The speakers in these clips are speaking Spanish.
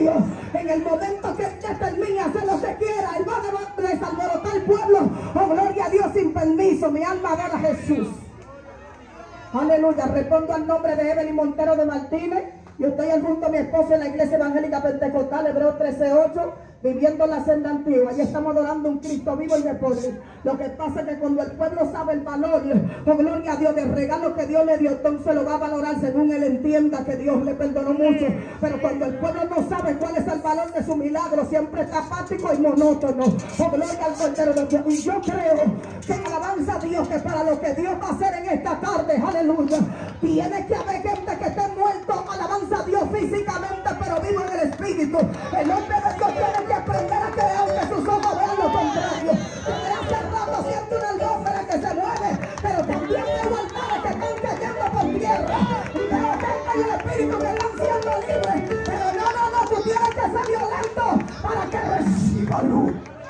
Dios. En el momento que usted termine a hacer lo que quiera, Él va a desalborotar el pueblo. Oh, gloria a Dios, sin permiso. Mi alma adora a Jesús. Aleluya. Respondo al nombre de Evelyn Montero de Martínez. Yo estoy junto a mi esposo en la iglesia evangélica pentecostal, Hebreos 13:8, viviendo la senda antigua. Y estamos adorando un Cristo vivo y de poder. Lo que pasa es que cuando el pueblo sabe el valor, oh gloria a Dios, del regalo que Dios le dio, entonces lo va a valorar según él entienda que Dios le perdonó mucho. Pero cuando el pueblo no sabe cuál es el valor de su milagro, siempre está apático y monótono. Oh gloria al Cordero de Dios. Y yo creo que alabanza a Dios, que para lo que Dios va a hacer en esta tarde, aleluya, tiene que haber gente que esté muerto, alabanza a Dios físicamente, pero vivo en el espíritu. El hombre de Dios tiene que aprender a creer aunque sus ojos vean lo contrario. Desde hace rato siente una atmósfera que se mueve, pero también veo altares que están cayendo por tierra. Veo gente en el espíritu que están siendo libres, pero no, tú tienes que ser violento para que reciba luz.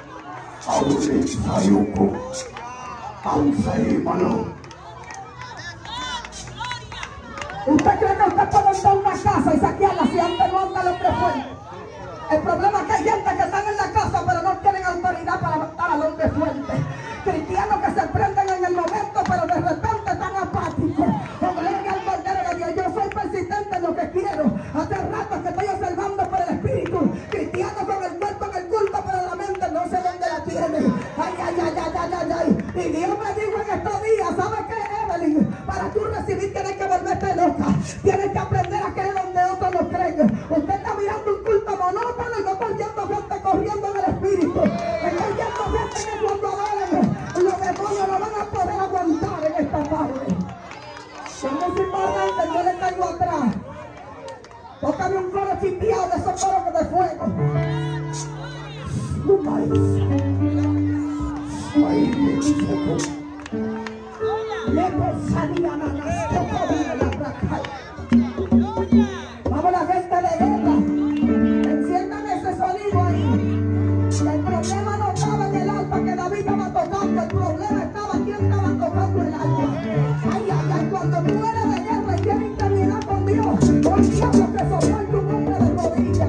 ¿Usted cree que usted puede entrar a una casa y saquearla si antes no anda el hombre fuerte? El problema es que hay gente que están en la casa pero no tienen autoridad para matar al hombre fuerte. Cristianos que se prenden en el momento pero de repente están apáticos. O gloria al Cordero de Dios. Yo soy persistente en lo que quiero. Hace rato que estoy observando por el espíritu. Cristianos con el cuerpo en el culto pero la mente no sé dónde la tiene. Ay. Y Dios me dijo en estos días, ¿sabes qué, Evelyn? Para tú recibir tienes que volverte loca. Tienes que aprender a creer donde otros no creen. Usted está mirando un culto monótono y no estoy viendo gente corriendo en el espíritu. Estoy viendo gente que cuando adoren, los demonios no van a poder aguantar en esta tarde. Como si para yo le caigo atrás. Tócame un coro chipiado de esos coros de fuego. Vamos la gente de guerra. Enciendan ese sonido ahí. El problema no estaba en el arpa que David estaba tocando. El problema estaba en quién estaba tocando el arpa. Ay, cuando tú eres de guerra y tienes intimidad con Dios, no hay diablo que soporte un hombre de rodillas.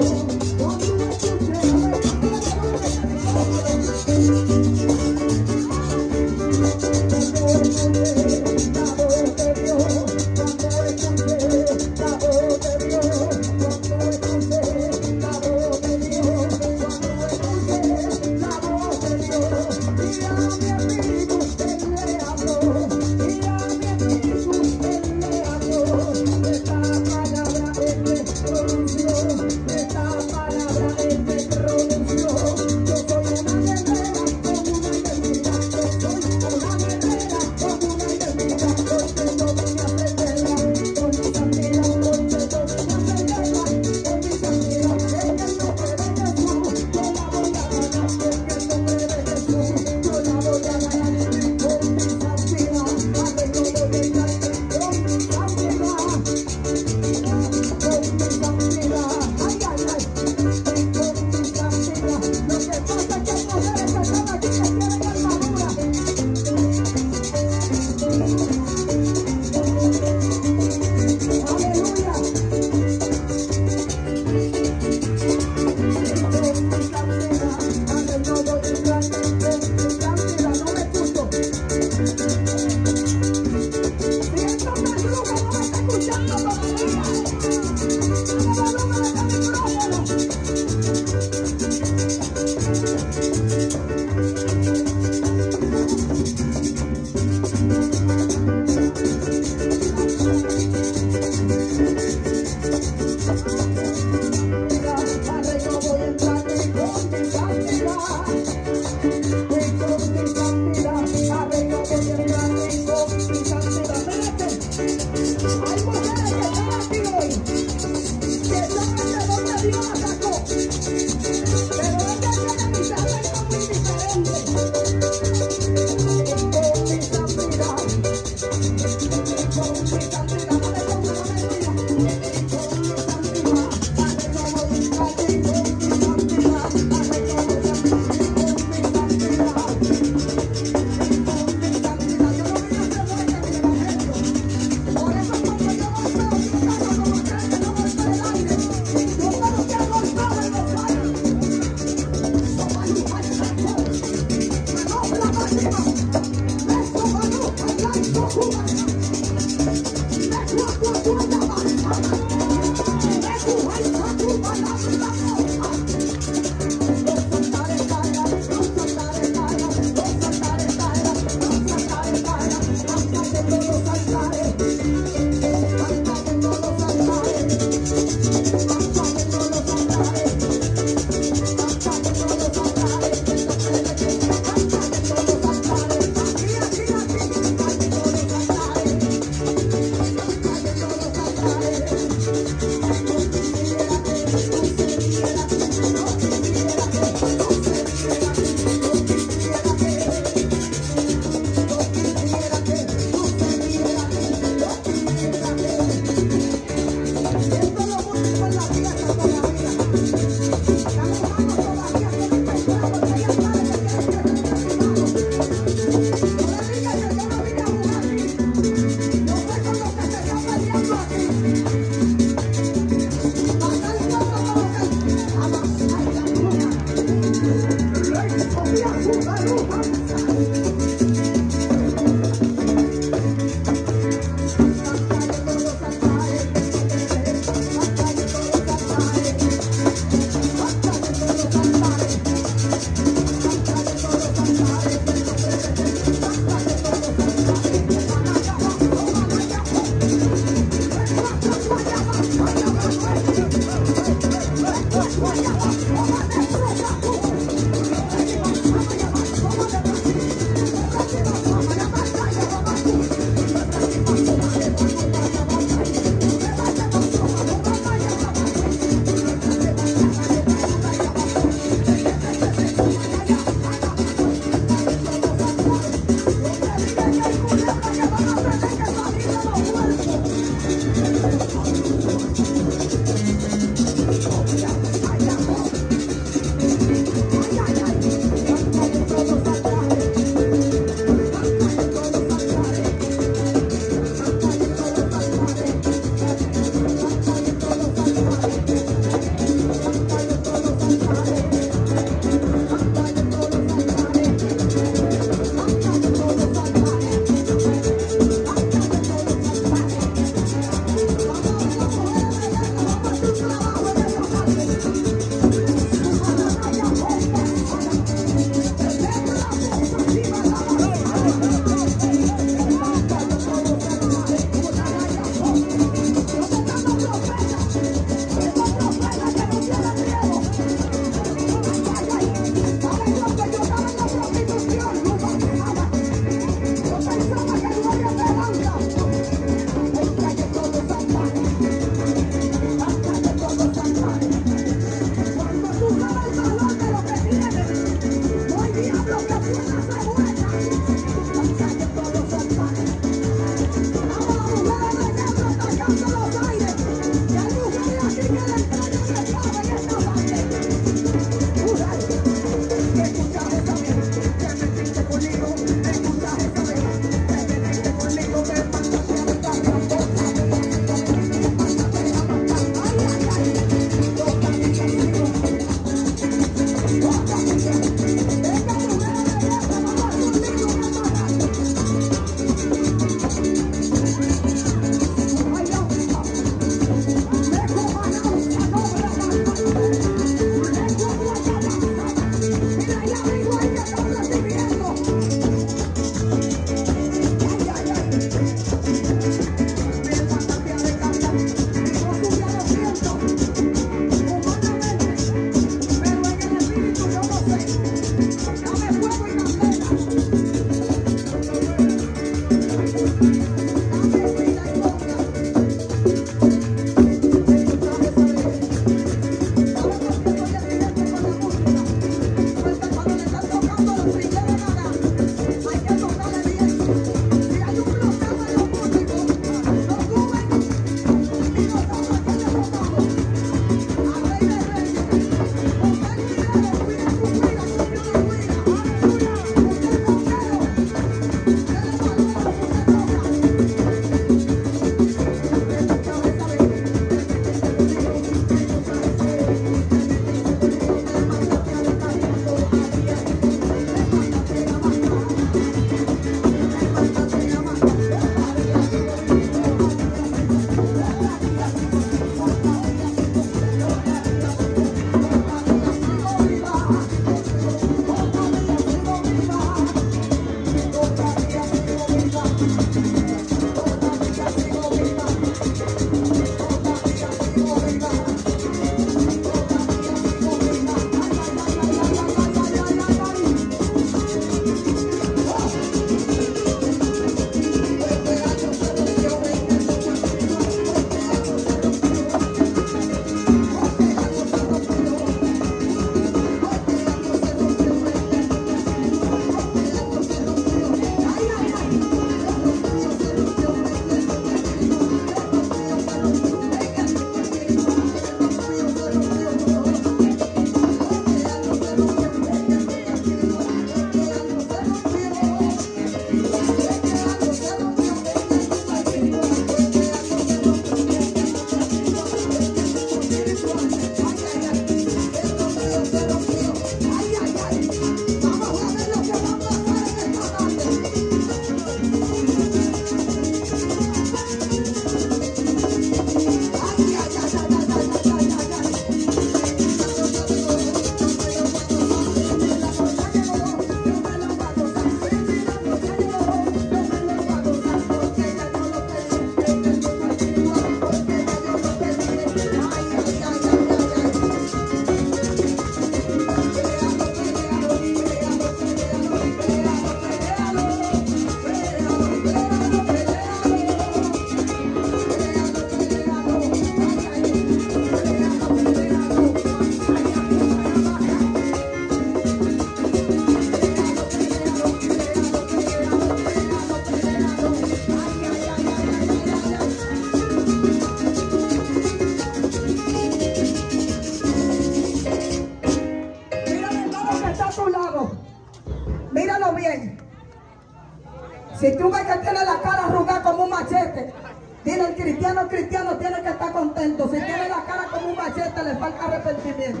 Si tú ves que tiene la cara arrugada como un machete, dile, el cristiano tiene que estar contento. Si tiene la cara como un machete, le falta arrepentimiento.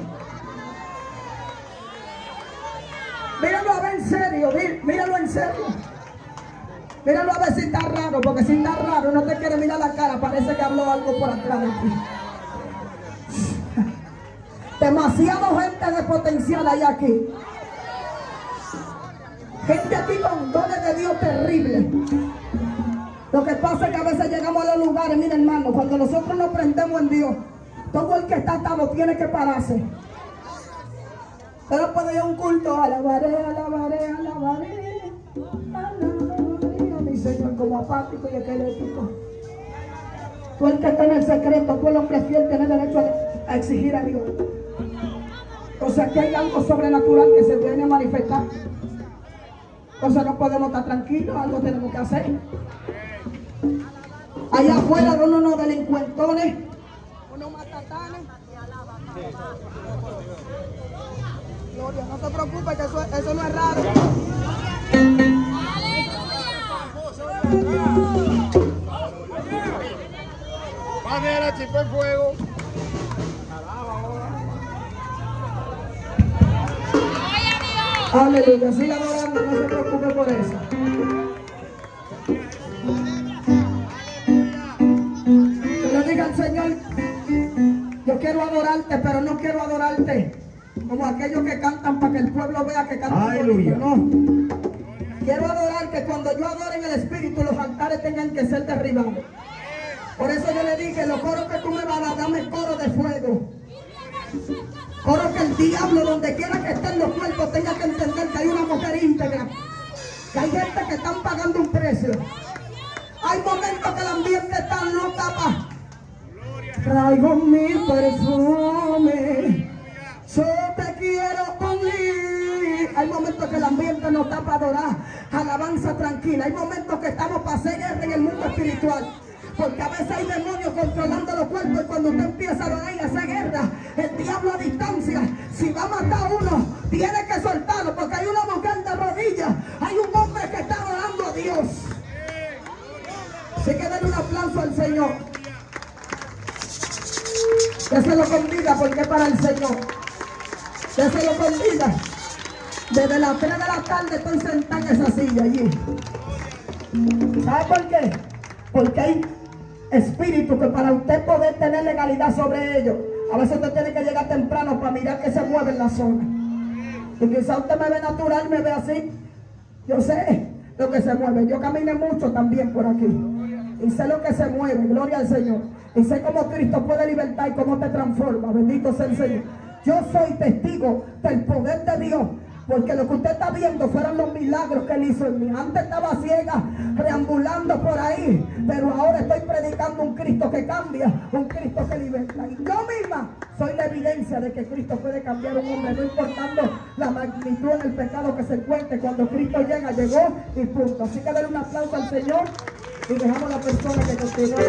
Míralo a ver en serio, míralo en serio. Míralo a ver si está raro, porque si está raro, no te quiere mirar la cara, parece que habló algo por atrás de ti. Demasiado gente de potencial hay aquí. Gente aquí con dones de Dios terribles. Lo que pasa es que a veces llegamos a los lugares, mira hermano, cuando nosotros nos prendemos en Dios, todo el que está atado tiene que pararse. Pero puede ir a un culto, alabaré a mi Señor, como apático y esquelético. Tú el que está en el secreto, tú el hombre fiel, tienes derecho a exigir a Dios. O sea que hay algo sobrenatural que se viene a manifestar. Entonces no podemos estar tranquilos, algo tenemos que hacer. Allá afuera de unos delincuentones, unos matatanes. Gloria, no te preocupes que eso no es raro. Padre, la chispa en fuego. Aleluya, siga adorando, no se preocupe por eso. Yo le digo al Señor, yo quiero adorarte, pero no quiero adorarte como aquellos que cantan para que el pueblo vea que cantan. Aleluya. No. Quiero adorar que cuando yo adore en el Espíritu, los altares tengan que ser derribados. Por eso yo le dije, los coros que tú me vas a dar, dame coro de fuego. Coro que el diablo, donde quiera que estén los cuerpos, tenga que entender que hay una mujer íntegra. Que hay gente que están pagando un precio. Hay momentos que el ambiente está no tapa. Traigo mi perfume, yo te quiero unir. Hay momentos que el ambiente no está para adorar, alabanza tranquila. Hay momentos que estamos para hacer guerra en el mundo espiritual. Porque a veces hay demonios controlando los cuerpos y cuando usted empieza a adorar y a hacer guerra, el diablo a distancia, si va a matar a uno, tiene que soltarlo porque hay una mujer de rodillas, hay un hombre que está adorando a Dios. Así que denle un aplauso al Señor. Déselo con vida porque es para el Señor. Déselo con vida. Desde las 3 de la tarde estoy sentada en esa silla allí. ¿Sabe por qué? Porque hay espíritu que para usted poder tener legalidad sobre ellos, a veces usted tiene que llegar temprano para mirar que se mueve en la zona. Y quizá usted me ve natural, me ve así. Yo sé lo que se mueve. Yo caminé mucho también por aquí. Y sé lo que se mueve, gloria al Señor. Y sé cómo Cristo puede libertar y cómo te transforma. Bendito sea el Señor. Yo soy testigo del poder de Dios. Porque lo que usted está viendo fueron los milagros que Él hizo en mí. Antes estaba ciega, reambulando por ahí. Pero ahora estoy predicando un Cristo que cambia, un Cristo que liberta. Y yo misma soy la evidencia de que Cristo puede cambiar un hombre, no importando la magnitud en el pecado que se encuentre. Cuando Cristo llega, llegó y punto. Así que denle un aplauso al Señor y dejamos a la persona que continúe.